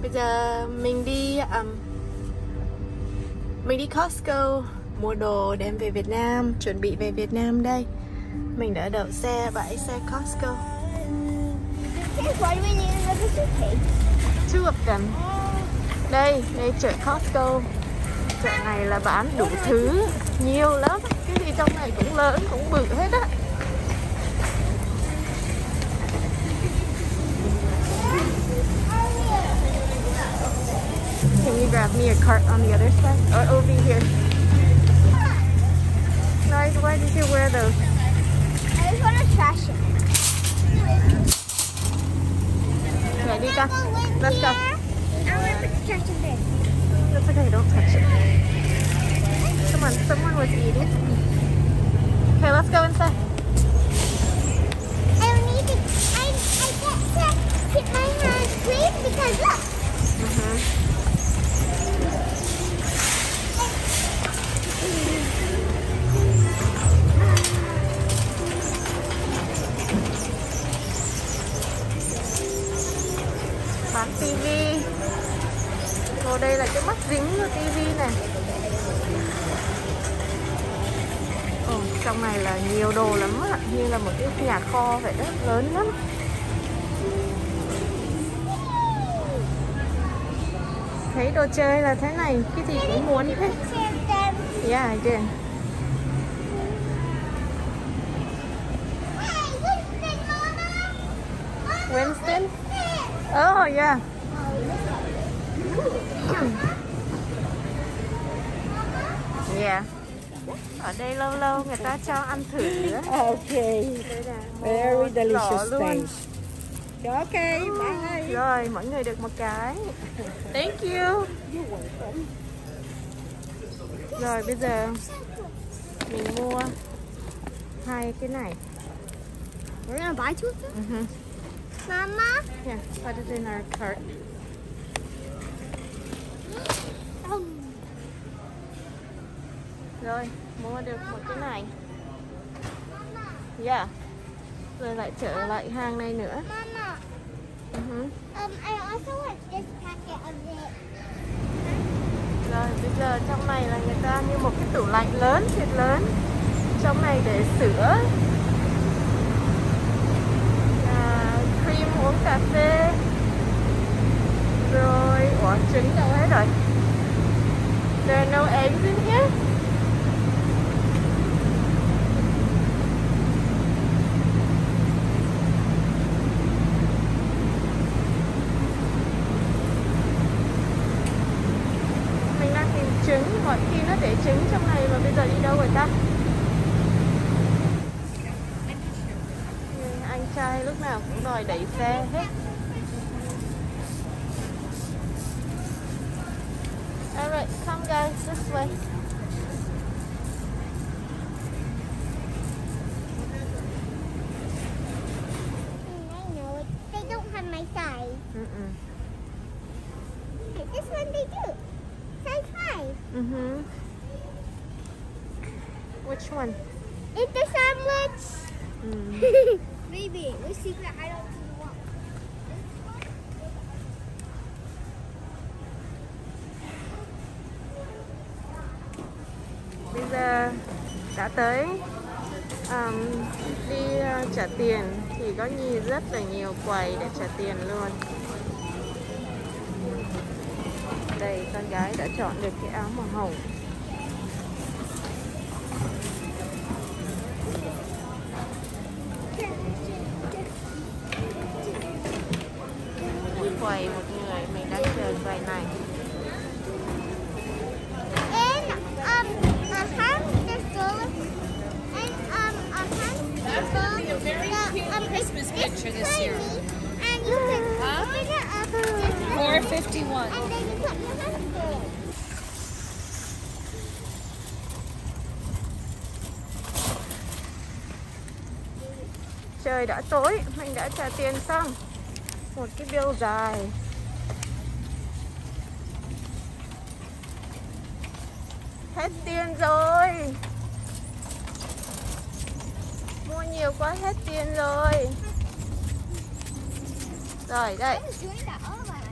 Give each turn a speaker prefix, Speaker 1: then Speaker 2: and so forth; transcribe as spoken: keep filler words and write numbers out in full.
Speaker 1: Bây giờ mình đi um, mình đi Costco mua đồ đem về Việt Nam, chuẩn bị về Việt Nam đây. Mình đã đậu xe bãi xe Costco. Two of them. Đây, đây chợ Costco. Chợ này là bán đủ thứ, nhiều lắm. Cái gì trong này cũng lớn, cũng bự hết á. Can you grab me a cart on the other side? Or over here? Nice, why did you wear those?
Speaker 2: I just want to trash it.
Speaker 1: Ready, go. Let's go.
Speaker 2: I want to put the trash in there.
Speaker 1: That's okay, don't touch it. Come on, someone was eating. Okay, let's go inside.
Speaker 2: I don't need to. I, I get to keep my hands clean because look.
Speaker 1: Uh-huh. Bán tivi. Ngồi đây là cái mắt dính của tivi này. Ồ, trong này là nhiều đồ lắm ạ, như là một cái nhà kho vậy đó, lớn lắm. Thấy đồ chơi là thế này, cái gì cũng muốn hết. Yeah, I did. Winston? Oh, yeah. Yeah. Ở đây lâu lâu người ta cho ăn thử nữa.
Speaker 3: Okay. Very delicious taste. Okay, bye.
Speaker 1: Rồi, mỗi người được một cái. Thank you. Rồi, bây giờ mình mua hai cái này.
Speaker 2: We're gonna buy two of them?
Speaker 1: Uh-huh.
Speaker 2: Mama?
Speaker 1: Yeah, put it in our cart.
Speaker 2: Um,
Speaker 1: Rồi, mua được một cái này. Yeah. Rồi lại trở lại hàng này nữa.
Speaker 2: Mama,
Speaker 1: Uh-huh.
Speaker 2: um, I also want this packet of it.
Speaker 1: Rồi, bây giờ trong này là người ta như một cái tủ lạnh lớn, thiệt lớn. Trong này để sữa, à, cream uống cà phê. Rồi, ủa, trứng đâu hết rồi? There are no eggs in here? Mình đang tìm trứng, mọi khi nó để trứng trong này mà bây giờ đi đâu rồi ta? Anh trai lúc nào cũng đòi đẩy xe hết. Alright, come guys, this way.
Speaker 2: I know it. They don't have my size.
Speaker 1: Mm-mm.
Speaker 2: Okay, this one they do. Size five.
Speaker 1: Mm-hmm. Which one?
Speaker 2: Eat the sandwich.
Speaker 1: Mm.
Speaker 2: Maybe. We see that I don't see one.
Speaker 1: Bây giờ đã tới um, đi uh, trả tiền thì có nhiều rất là nhiều quầy để trả tiền luôn. Đây, con gái đã chọn được cái áo màu hồng. Một quầy một người, mình đang chờ quầy này.
Speaker 2: And um, a hamster stole and um, a hamster stole
Speaker 4: A very cute
Speaker 2: um,
Speaker 4: Christmas picture this year.
Speaker 2: and you can open it up just
Speaker 4: four fifty-one.
Speaker 2: and then you put your hamster.
Speaker 1: Trời đã tối, mình đã trả tiền xong. Một cái bill dài. Hết tiền rồi. Mua nhiều quá hết tiền rồi. Rồi đây.
Speaker 2: I was doing that all of